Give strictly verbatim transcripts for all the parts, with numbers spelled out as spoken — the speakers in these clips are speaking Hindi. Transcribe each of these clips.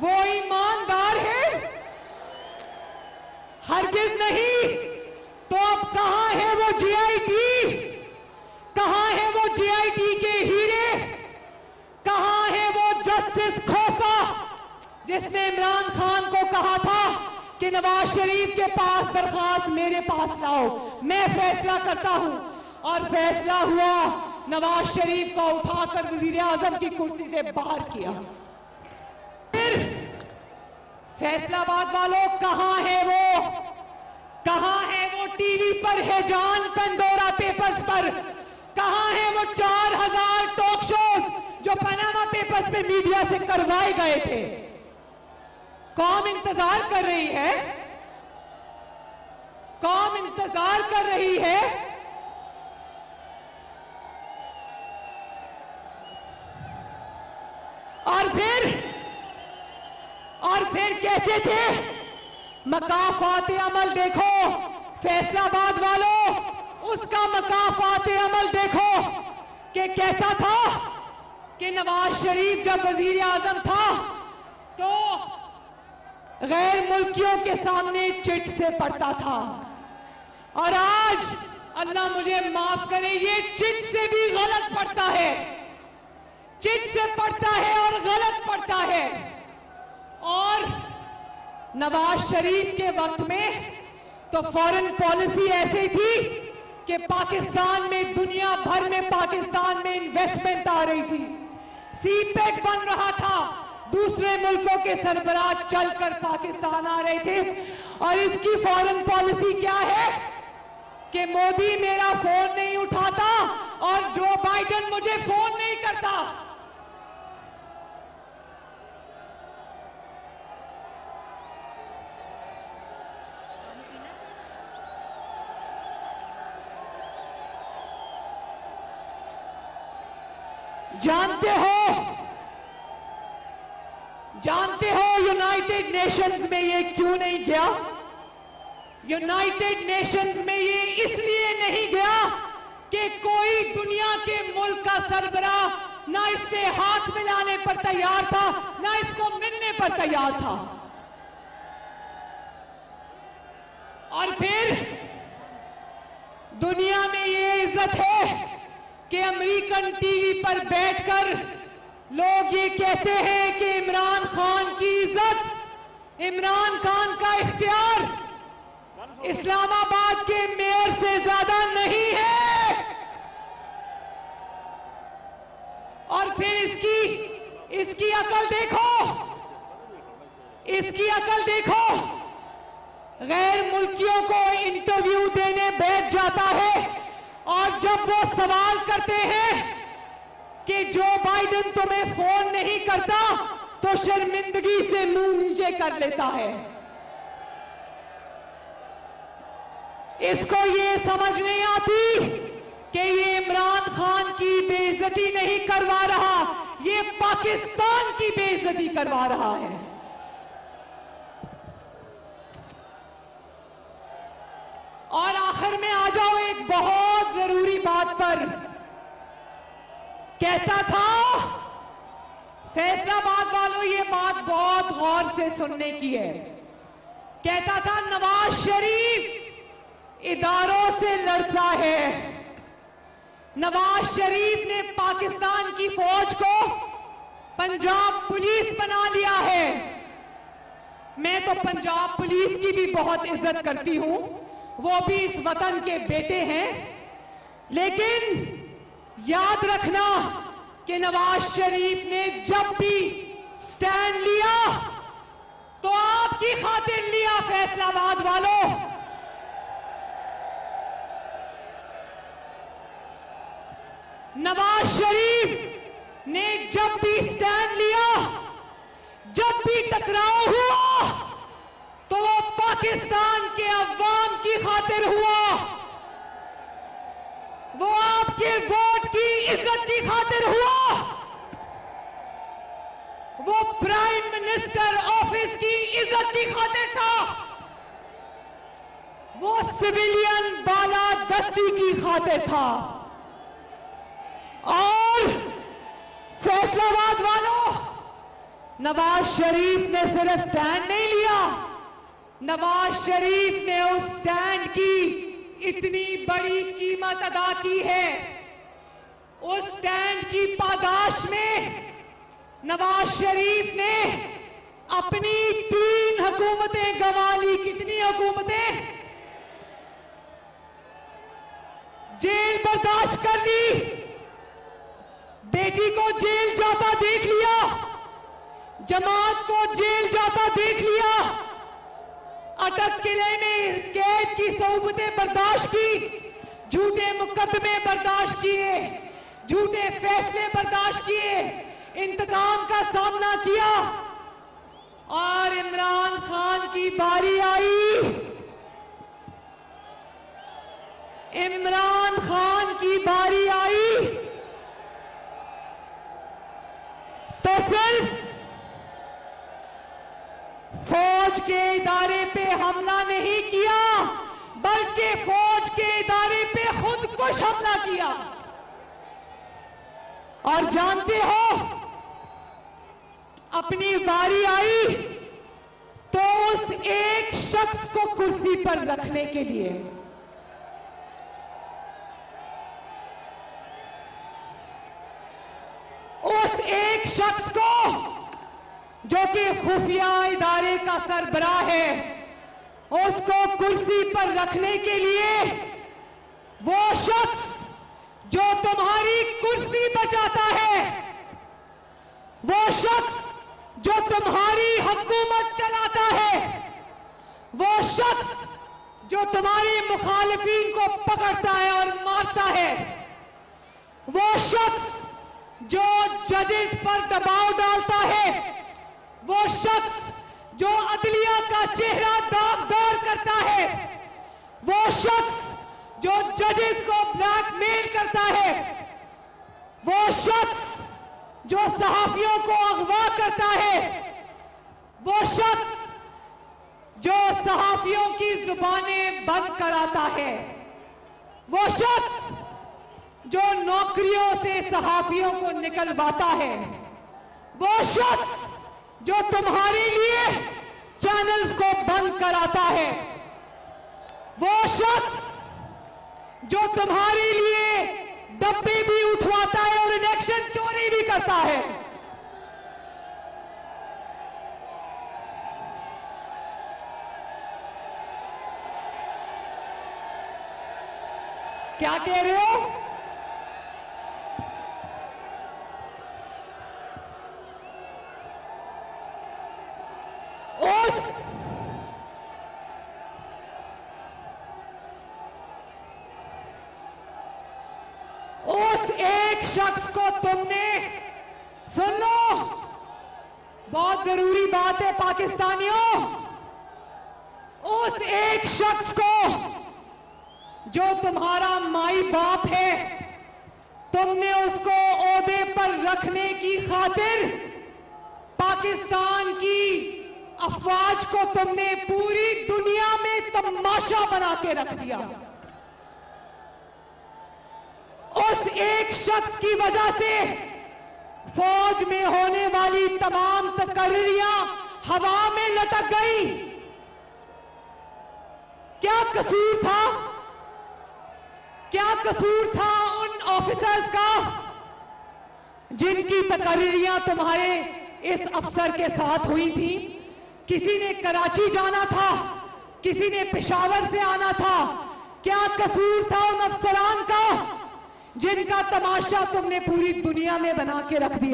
वो ईमानदार है? हरगिज नहीं। तो अब कहां है वो जीआईटी? कहां है वो जीआईटी के हीरे? कहां है वो जस्टिस खोसा जिसने इमरान खान को कहा था कि नवाज शरीफ के पास दरखास्त मेरे पास लाओ, मैं फैसला करता हूं। और फैसला हुआ, नवाज शरीफ को उठाकर वजीर आजम की कुर्सी से बाहर किया। फिर फैसलाबाद वालों, कहां है वो? कहां है वो टीवी पर है जान पेंडोरा पेपर्स पर? कहां है वो चार हजार टॉक शोज जो पनामा पेपर्स में मीडिया से करवाए गए थे? कौम इंतजार कर रही है, कौम इंतजार कर रही है। और फिर और फिर कहते थे मकाफात अमल देखो, फैसलाबाद वालों, उसका मकाफात अमल देखो कि कैसा था कि नवाज शरीफ जब वजीर आजम था तो गैर मुल्कियों के सामने चिट से पढ़ता था, और आज अल्लाह मुझे माफ करे, ये चिट से भी गलत पढ़ता है, चिट से पढ़ता है और गलत पढ़ता है। और नवाज शरीफ के वक्त में तो फॉरेन पॉलिसी ऐसी थी कि पाकिस्तान में, दुनिया भर में पाकिस्तान में इन्वेस्टमेंट आ रही थी, सीपेक बन रहा था, दूसरे मुल्कों के सरबराह चलकर पाकिस्तान आ रहे थे। और इसकी फॉरेन पॉलिसी क्या है कि मोदी मेरा फोन नहीं उठाता और जो बाइडेन मुझे फोन नहीं करता। जानते हो जानते हो यूनाइटेड नेशंस में ये क्यों नहीं गया? यूनाइटेड नेशंस में ये इसलिए नहीं गया कि कोई दुनिया के मुल्क का सरबराह ना इससे हाथ मिलाने पर तैयार था, ना इसको मिलने पर तैयार था। और फिर दुनिया में ये इज्जत है कि अमेरिकन टीवी पर बैठकर लोग ये कहते हैं कि इमरान खान की इज्जत, इमरान खान का इख्तियार इस्लामाबाद के मेयर से ज्यादा नहीं है। और फिर इसकी इसकी अकल देखो, इसकी अकल देखो, गैर मुल्कियों को इंटरव्यू देने बैठ जाता है और जब वो सवाल करते हैं कि जो बाइडेन तुम्हें फोन नहीं करता तो शर्मिंदगी से मुंह नीचे कर लेता है। इसको ये समझ नहीं आती कि ये इमरान खान की बेइज्जती नहीं करवा रहा, ये पाकिस्तान की बेइज्जती करवा रहा है। और आखिर में आ जाओ एक बहुत जरूरी बात पर। कहता था फैसलाबाद वालों, ये बात बहुत गौर से सुनने की है, कहता था नवाज शरीफ इदारों से लड़ता है, नवाज शरीफ ने पाकिस्तान की फौज को पंजाब पुलिस बना लिया है। मैं तो पंजाब पुलिस की भी बहुत इज्जत करती हूं, वो भी इस वतन के बेटे हैं, लेकिन याद रखना कि नवाज शरीफ ने जब भी स्टैंड लिया तो आपकी खातिर लिया। फैसलाबाद वालों, नवाज शरीफ ने जब भी स्टैंड लिया, जब भी टकराव हुआ तो वो पाकिस्तान के अवाम की खातिर हुआ, वो आपके वोट की इज्जत की खातिर हुआ, वो प्राइम मिनिस्टर ऑफिस की इज्जत की खातिर था, वो सिविलियन बालादस्ती की खातिर था। और फैसलाबाद वालों, नवाज शरीफ ने सिर्फ स्टैंड नहीं लिया, नवाज शरीफ ने उस स्टैंड की इतनी बड़ी कीमत अदा की है। उस स्टैंड की पादाश में नवाज शरीफ ने अपनी तीन हुकूमतें गंवा ली। कितनी हुकूमतें? जेल बर्दाश्त कर ली, बेटी को जेल जाता देख लिया, जमात को जेल जाता देख लिया, अटक किले में कैद की सोबतें बर्दाश्त की, झूठे मुकदमे बर्दाश्त किए, झूठे फैसले बर्दाश्त किए, इंतकाम का सामना किया। और इमरान खान की बारी आई, इमरान खान की बारी आई तो सिर्फ फौज के इदारे पे हमला नहीं किया, बल्कि फौज के इदारे पे खुद कुछ हमला किया। और जानते हो, अपनी बारी आई तो उस एक शख्स को कुर्सी पर रखने के लिए उस एक शख्स को जो कि खुफिया इदारे का सरबराह है, उसको कुर्सी पर रखने के लिए वो शख्स जो तुम्हारी कुर्सी बचाता है, वो शख्स जो तुम्हारी हुकूमत चलाता है, वो शख्स जो तुम्हारी मुखालिफिन को पकड़ता है और मारता है, वो शख्स जो जजेस पर दबाव डालता है, वो शख्स जो अदलिया का चेहरा दागदार करता है, वो शख्स जो जजेस को ब्लैकमेल करता है, वो शख्स जो सहाफियों को अगवा करता है, वो शख्स जो सहाफियों की जुबानें बंद कराता है, वो शख्स जो नौकरियों से सहाफियों को निकलवाता है, वो शख्स जो तुम्हारे लिए चैनल्स को बंद कराता है, वो शख्स जो तुम्हारे लिए डब्बे भी उठवाता है और इलेक्शन चोरी भी करता है। क्या कह रहे हो? उस उस एक शख्स को तुमने, सुन लो, बहुत जरूरी बात है पाकिस्तानियों, उस एक शख्स को जो तुम्हारा माई बाप है, तुमने उसको ओहदे पर रखने की खातिर पाकिस्तान की अफवाज को तुमने पूरी दुनिया में तमाशा बना के रख दिया। उस एक शख्स की वजह से फौज में होने वाली तमाम तकरीरियां हवा में लटक गई। क्या कसूर था? क्या कसूर था उन ऑफिसर्स का जिनकी तकरीरियां तुम्हारे इस अफसर के साथ हुई थी? किसी ने कराची जाना था, किसी ने पेशावर से आना था। क्या कसूर था उन अफसरान का जिनका तमाशा तुमने पूरी दुनिया में बना के रख दिया?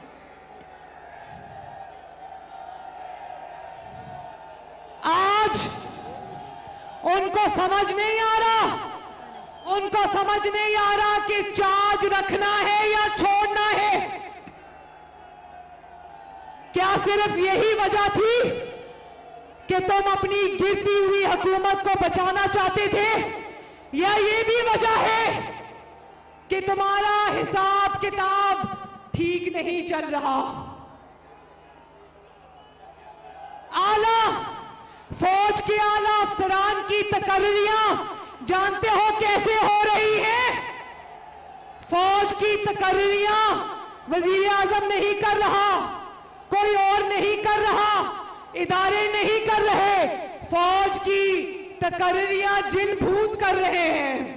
आज उनको समझ नहीं आ रहा, उनको समझ नहीं आ रहा कि चार्ज रखना है या छोड़ना है। क्या सिर्फ यही वजह थी कि तुम अपनी गिरती हुई हुकूमत को बचाना चाहते थे, या ये भी वजह है कि तुम्हारा हिसाब किताब ठीक नहीं चल रहा? आला फौज के आला अफसरान की तकरीरियां जानते हो कैसे हो रही है? फौज की तकरीरियां वजीर आजम नहीं कर रहा, कोई और नहीं कर रहा, इदारे नहीं कर रहे, फौज की तकर्रियां जिन भूत कर रहे हैं।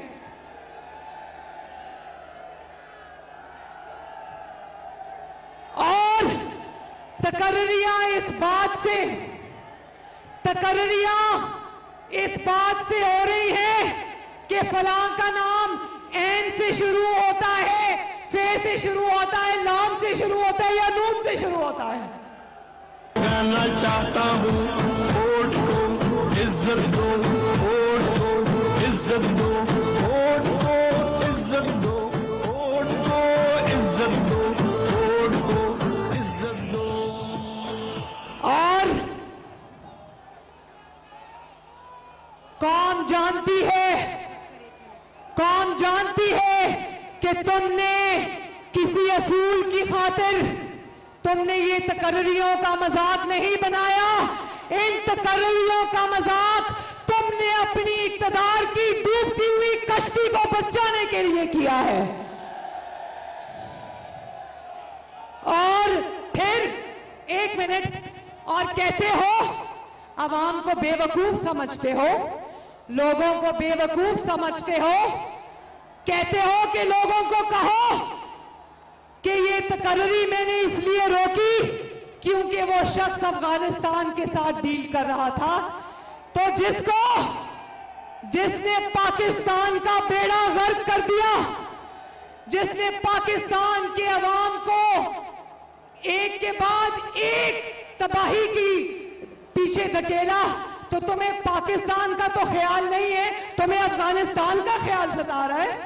और तकर्रियां इस बात से तकर्रियां इस बात से हो रही है कि फलां का नाम एन से शुरू होता है, फे से शुरू होता है, लाम से शुरू होता है या नून से शुरू होता है। गाना चाहता हूँ वोट को इज्जत दो, वोट को इज्जत दो, वोट को इज्जत दो, वोट को इज्जत दो, वोट को इज्जत दो। और कौन जानती है, कौन जानती है कि तुमने किसी असूल की खातिर तुमने ये तकर्रियों का मजाक नहीं बनाया। इन तकर्रियों का मजाक तुमने अपनी इक्तदार की डूबती हुई कश्ती को बचाने के लिए किया है। और फिर एक मिनट और कहते हो अवाम को बेवकूफ समझते हो, लोगों को बेवकूफ समझते हो, कहते हो कि लोगों को कहो कि ये तकर्री मैंने इसलिए रोकी क्योंकि वो शख्स अफगानिस्तान के साथ डील कर रहा था। तो जिसको जिसने पाकिस्तान का बेड़ा गर्क कर दिया, जिसने पाकिस्तान के अवाम को एक के बाद एक तबाही की पीछे धकेला, तो तुम्हें पाकिस्तान का तो ख्याल नहीं है, तुम्हें अफगानिस्तान का ख्याल सता रहा है।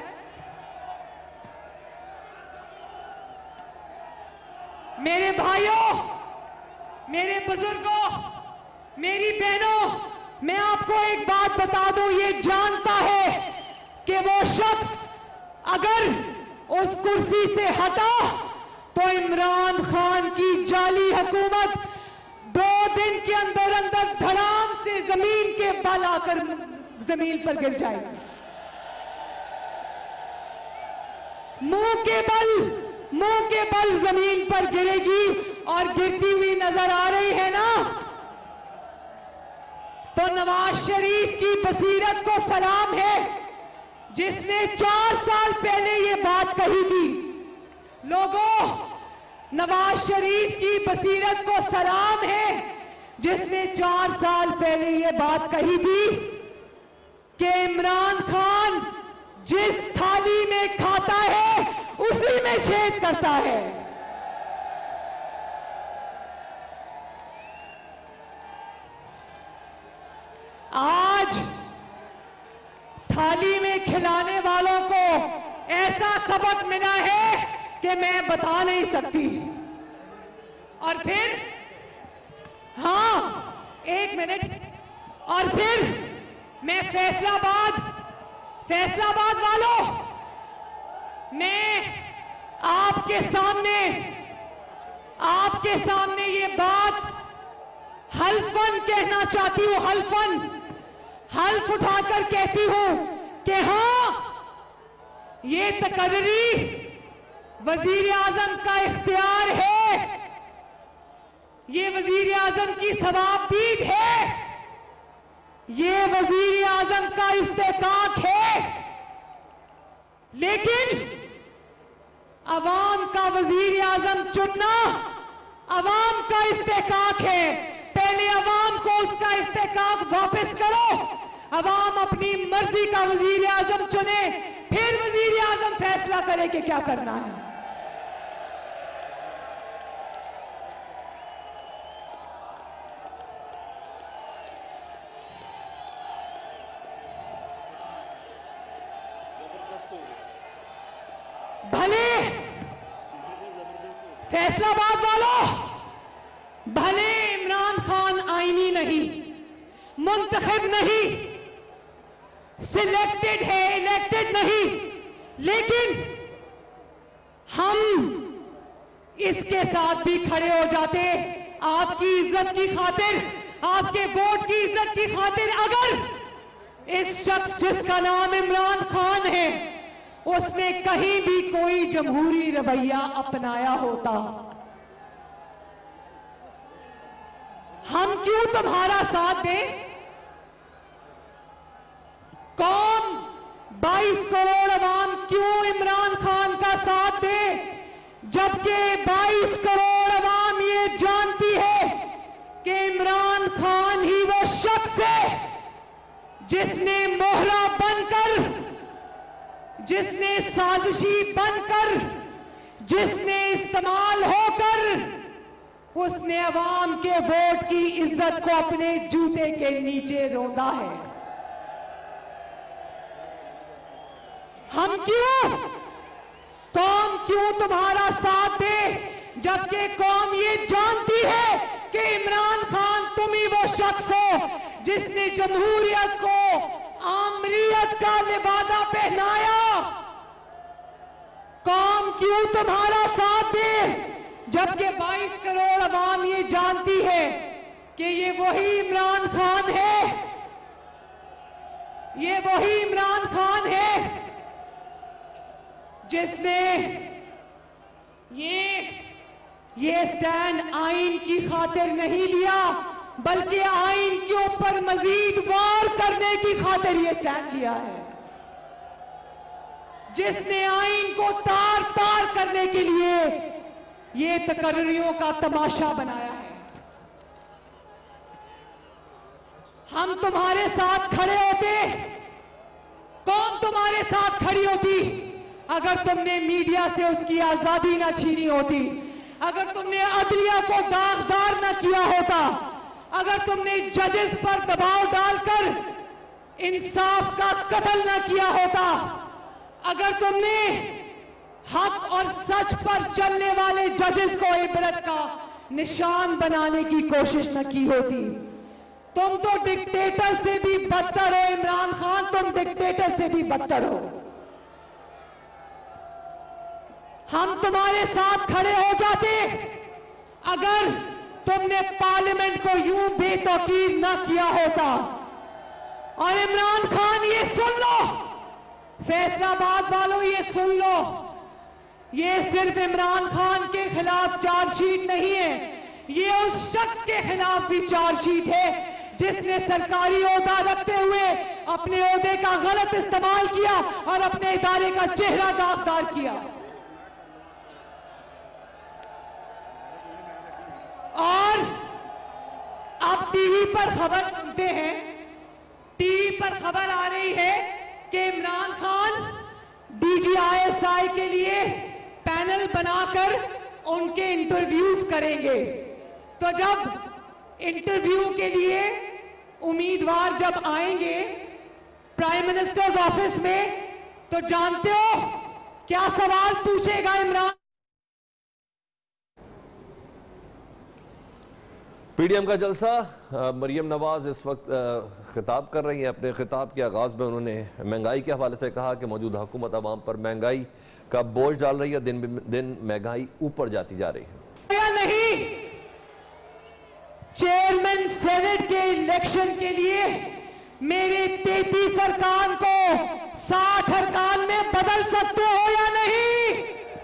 मेरे भाइयों, मेरे बुजुर्गों, मेरी बहनों, मैं आपको एक बात बता दूं, ये जानता है कि वो शख्स अगर उस कुर्सी से हटा तो इमरान खान की जाली हुकूमत दो दिन के अंदर अंदर धड़ाम से जमीन के बल आकर जमीन पर गिर जाएगी। मुंह के बल मुंह के बल जमीन पर गिरेगी और गिरती हुई नजर आ रही है ना। तो नवाज शरीफ की बसीरत को सलाम है, जिसने चार साल पहले ये बात कही थी। लोगों, नवाज शरीफ की बसीरत को सलाम है, जिसने चार साल पहले ये बात कही थी कि इमरान खान जिस थाली में खाता है उसी में छेद करता है। आज थाली में खिलाने वालों को ऐसा सबक मिला है कि मैं बता नहीं सकती। और फिर हाँ, एक मिनट, और फिर मैं फैसलाबाद फैसलाबाद वालों, मैं आपके सामने आपके सामने ये बात हल्फन कहना चाहती हूं, हल्फन हल्फ उठाकर कहती हूं कि हाँ, ये तकर्री वजीर आजम का इख्तियार है, ये वजीर आजम की सवाबदीद है, ये वजीर आजम का इस्तेकाक है। लेकिन अवाम का वजीर आजम चुनना अवाम का इस्तेकाक है। पहले अवाम को उसका इस्तेकाक वापस करो, अवाम अपनी मर्जी का वजीर आजम चुने, फिर वजीर आजम फैसला करे कि क्या करना है। भले फैसलाबाद वालों, भले इमरान खान आईनी नहीं, मुंतखब नहीं, सिलेक्टेड है, इलेक्टेड नहीं, लेकिन हम इसके साथ भी खड़े हो जाते आपकी इज्जत की खातिर, आपके वोट की इज्जत की खातिर। अगर इस शख्स जिसका नाम इमरान खान है उसने कहीं भी कोई जमहूरी रवैया अपनाया होता, हम क्यों तुम्हारा साथ दें? कौन बाईस करोड़ अवाम क्यों इमरान खान का साथ दे, जबकि बाईस करोड़ अवाम ये जानती है कि इमरान खान ही वो शख्स है जिसने मोहरा बनकर, जिसने साजिशी बनकर, जिसने इस्तेमाल होकर उसने अवाम के वोट की इज्जत को अपने जूते के नीचे रौंदा है। हम क्यों, कौम क्यों तुम्हारा साथ दे, जबकि कौम ये जानती है कि इमरान खान तुम ही वो शख्स हो जिसने जमहूरियत को आमरीयत का लिबादा पहनाया। कौम क्यों तुम्हारा साथ दे, जबकि बाईस करोड़ अवाम ये जानती है कि ये वही इमरान खान है, ये वही इमरान खान है जिसने ये ये स्टैंड आइन की खातिर नहीं लिया, बल्कि आइन के ऊपर मजीद वार करने की खातिर ये स्टैंड लिया है, जिसने आइन को तार तार करने के लिए ये तकर्रियों का तमाशा बनाया है। हम तुम्हारे साथ खड़े होते, कौन तुम्हारे साथ खड़ी होती अगर तुमने मीडिया से उसकी आजादी ना छीनी होती, अगर तुमने अदलिया को दागदार ना किया होता, अगर तुमने जजेस पर दबाव डालकर इंसाफ का कत्ल ना किया होता, अगर तुमने हक और सच पर चलने वाले जजेस को इबरत का निशान बनाने की कोशिश न की होती। तुम तो डिक्टेटर से भी बदतर हो इमरान खान, तुम डिक्टेटर से भी बदतर हो। हम तुम्हारे साथ खड़े हो जाते अगर तुमने पार्लियामेंट को यूं बेतौकीर न किया होता। और इमरान खान ये सुन लो, फैसलाबाद वालों ये सुन लो, ये सिर्फ इमरान खान के खिलाफ चार्जशीट नहीं है, ये उस शख्स के खिलाफ भी चार्जशीट है जिसने सरकारी ओहदा रखते हुए अपने ओहदे का गलत इस्तेमाल किया और अपने इदारे का चेहरा दागदार किया। और अब टीवी पर खबर सुनते हैं, टीवी पर खबर आ रही है कि इमरान खान डीजीआईएसआई के लिए पैनल बनाकर उनके इंटरव्यूज करेंगे। तो जब इंटरव्यू के लिए उम्मीदवार जब आएंगे प्राइम मिनिस्टर्स ऑफिस में, तो जानते हो क्या सवाल पूछेगा इमरान? पीडीएम का जलसा, मरियम नवाज इस वक्त खिताब कर रही हैं। अपने खिताब के आगाज़ में उन्होंने महंगाई के हवाले से कहा कि मौजूदा हुकूमत अवाम पर महंगाई का बोझ डाल रही है, दिन दिन महंगाई ऊपर जाती जा रही है। या नहीं, चेयरमैन सेनेट के इलेक्शन के लिए मेरे तैंतीस अरकान को साठ अरकान में बदल सकते हो या नहीं?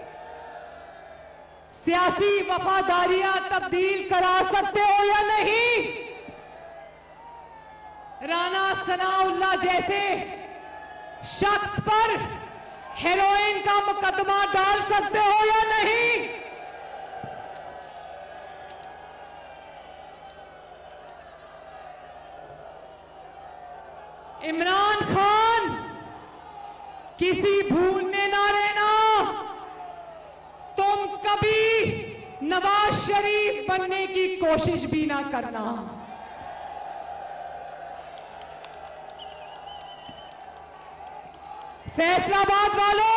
सियासी वफादारियां तब्दील करा सकते हो या नहीं? राना सनाउल्लाह जैसे शख्स पर हेरोइन का मुकदमा डाल सकते हो या नहीं? इमरान खान, किसी भूल में ना रहना, तुम कभी नवाज शरीफ बनने की कोशिश भी ना करना। फैसलाबाद वालों,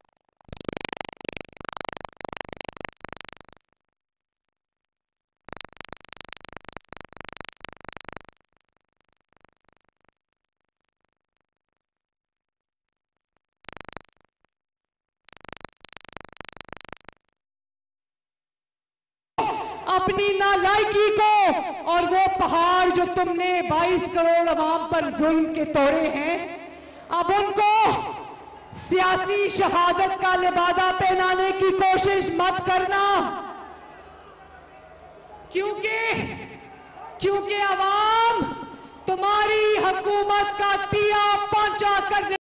अपनी नालायकी को और वो पहाड़ जो तुमने बाईस करोड़ अवाम पर जुल्म के तोड़े हैं, अब उनको सियासी शहादत का लिबादा पहनाने की कोशिश मत करना, क्योंकि क्योंकि अवाम तुम्हारी हुकूमत का तिया पांचा करने